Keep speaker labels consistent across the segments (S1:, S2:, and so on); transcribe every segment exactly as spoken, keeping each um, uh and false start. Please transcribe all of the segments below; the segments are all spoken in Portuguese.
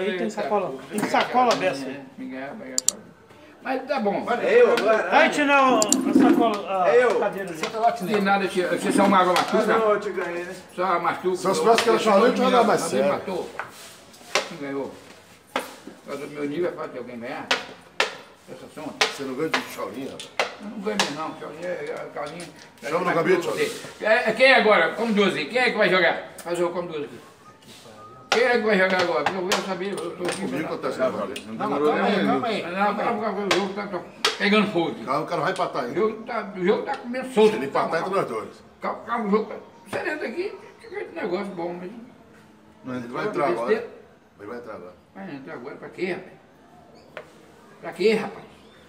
S1: aí tem sacola. Tem sacola dessa aí.
S2: Mas tá bom.
S3: É eu agora?
S1: Vai tirar a sacola, a
S3: É eu.
S1: cadeira ali.
S2: Não tem nada, tia. Você só uma água
S3: Ah,
S2: mastuca?
S3: não, eu te ganhei, né?
S2: Só mastuca.
S4: Se eu soubesse que ela chorou, eu tinha dado mais
S2: Alguém
S4: sério.
S2: matou. Quem ganhou? Mas o meu nível é fácil de alguém ganhar. Essa sonda.
S4: Você não ganha de chorinha, rapaz.
S2: Eu não ganho mesmo, não. Chorinha é Carlinha.
S4: Chama no gabinete,
S2: é, Quem é agora? Como doze. Quem é que vai jogar? Faz o como doze aqui. Quem é que vai jogar agora? Porque eu quero saber. Eu tô aqui.
S4: Comigo acontece nada.
S2: Não, calma aí, calma aí. Não, calma, calma, o jogo tá, tá pegando fogo aqui.
S4: Calma, o cara vai empatar
S2: O
S4: ainda.
S2: jogo tá, o jogo tá comendo solto.
S4: Se ele empatar, entre nós dois.
S2: Calma, calma, o jogo tá... Sereno aqui, fica esse negócio bom, mas...
S4: Ele vai entrar agora. Ele vai entrar agora.
S2: Vai entrar agora pra quê, rapaz? Pra quê, rapaz?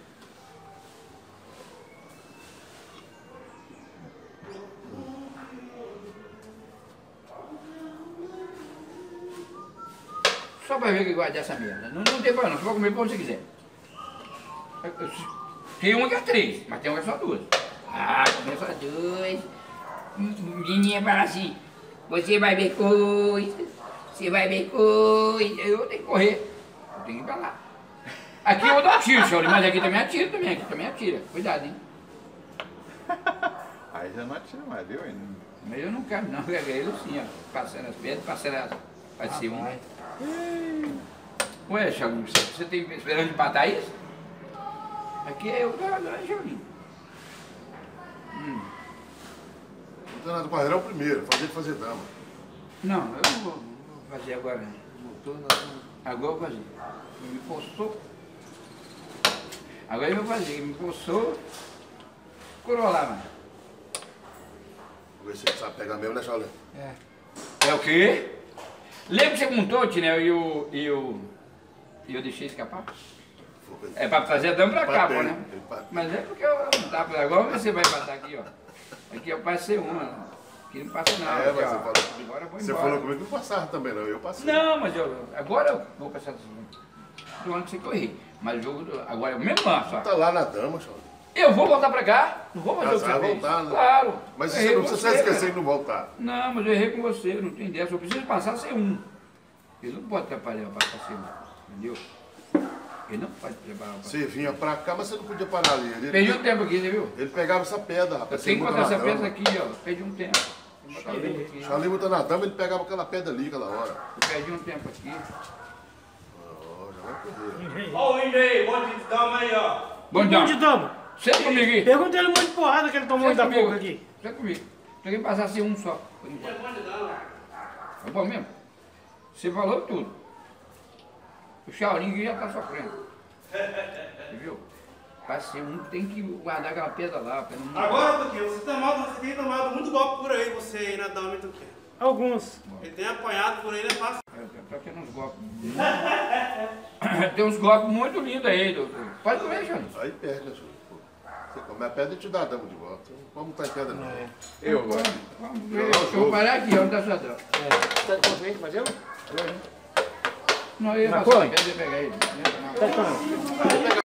S2: Só pra ver que gosta dessa merda. Não, não tem problema, não. Você pode comer como você quiser. Tem uma que é três, mas tem uma que é só duas. Ah, comer só duas. Menininha fala assim, você vai ver coisa, você vai ver coisa. Eu tenho que correr, eu tenho que ir pra lá. Aqui eu vou dar um tiro, senhor, mas aqui também atira também, aqui também atira. Cuidado, hein?
S3: Aí já não atira mais, viu?
S2: Mas eu não quero não, eu quero ele sim, ó. Passando as pedras, passando as... Pode ser um. Ué, Xalinho, você tem esperando empatar isso? Aqui é o jogador, é Xalinho. Hum.
S4: O treinador Barreiro é o primeiro, fazer de fazer dama.
S2: Não, eu não vou, não vou fazer agora. Agora eu vou fazer. Me forçou. Agora eu vou fazer. Me forçou. Curou lá, mano.
S4: Vamos ver se ele sabe pegar mesmo, né, Charlie?
S2: É. É o quê? Lembra que você contou, Tinel, e o, e o... E eu deixei escapar? É pra trazer dano pra cá, pô, né? Mas é porque eu não tava... Agora você vai passar aqui, ó. Aqui eu passei uma. Aqui não passa nada.
S4: É,
S2: aqui,
S4: mas
S2: ó.
S4: você falou comigo.
S2: Agora eu vou
S4: Você
S2: embora.
S4: falou comigo que não passava também, não. Eu passei.
S2: Não, mas eu... Agora eu vou passar do ano que você correr. Mas o jogo... do- Agora é o mesmo lance, ó.
S4: Tá lá na dama, Charlie.
S2: Eu vou voltar pra cá. Não vou fazer
S4: Ah,
S2: o que
S4: você
S2: você
S4: vai
S2: fez.
S4: voltar, né?
S2: Claro.
S4: Mas
S2: Eu
S4: você
S2: errei
S4: não
S2: com
S4: precisa
S2: você,
S4: esquecer
S2: cara.
S4: de não voltar.
S2: Não, mas eu errei com você, eu não tenho ideia. Só preciso passar sem um. Ele não pode atrapalhar para passar sem um. Entendeu? Ele não pode preparar para
S4: Você vinha pra cá, mas você não podia parar ali. Ele,
S2: Perdi um tempo aqui, você viu?
S4: ele pegava essa pedra, rapaz.
S2: Eu
S4: Você
S2: tenho que
S4: muda
S2: botar
S4: na
S2: essa
S4: dama.
S2: peça aqui, ó. Perdi um tempo. Vou botar o dedo aqui.
S4: Charlie botando na dama, ele pegava aquela pedra ali, aquela hora.
S2: Eu perdi um tempo aqui.
S4: Ó, já vai correr.
S3: Ó o índio aí, monte de dama aí, ó.
S2: Bom,
S1: Bom
S2: então.
S1: de dama.
S2: Senta comigo aqui.
S1: Pergunta ele um monte de porrada que ele tomou
S2: Senta
S1: da
S2: comigo
S1: boca aqui.
S2: Senta comigo. Tem que passar sem um só. por enquanto. É bom mesmo? Você falou tudo. O Chaurinho já tá sofrendo. Você viu? Passei um, tem que guardar aquela pedra lá. Pra não...
S5: Agora, Tuquinho, você, tomado, você tem tomado muito golpe por aí, você aí na dama, Tuquinho.
S1: Alguns.
S5: Ele tem apanhado por aí, não é fácil.
S2: Tá tendo uns golpes. Tem uns golpes muito lindos aí, doutor. Pode comer, Chaurinho.
S4: Aí perde, né, Charlie? Pô, você come a pedra e te dá a dama de volta. Vamos estar em pedra, não.
S2: Eu agora. Vamos ver. Eu vou parar aqui, onde tá sua dama.
S1: Tá de consciente, mas eu?
S2: Não, eu ia
S1: Mas
S2: passar,
S1: foi?
S2: quer dizer, pegar ele.
S1: Tá de consciente.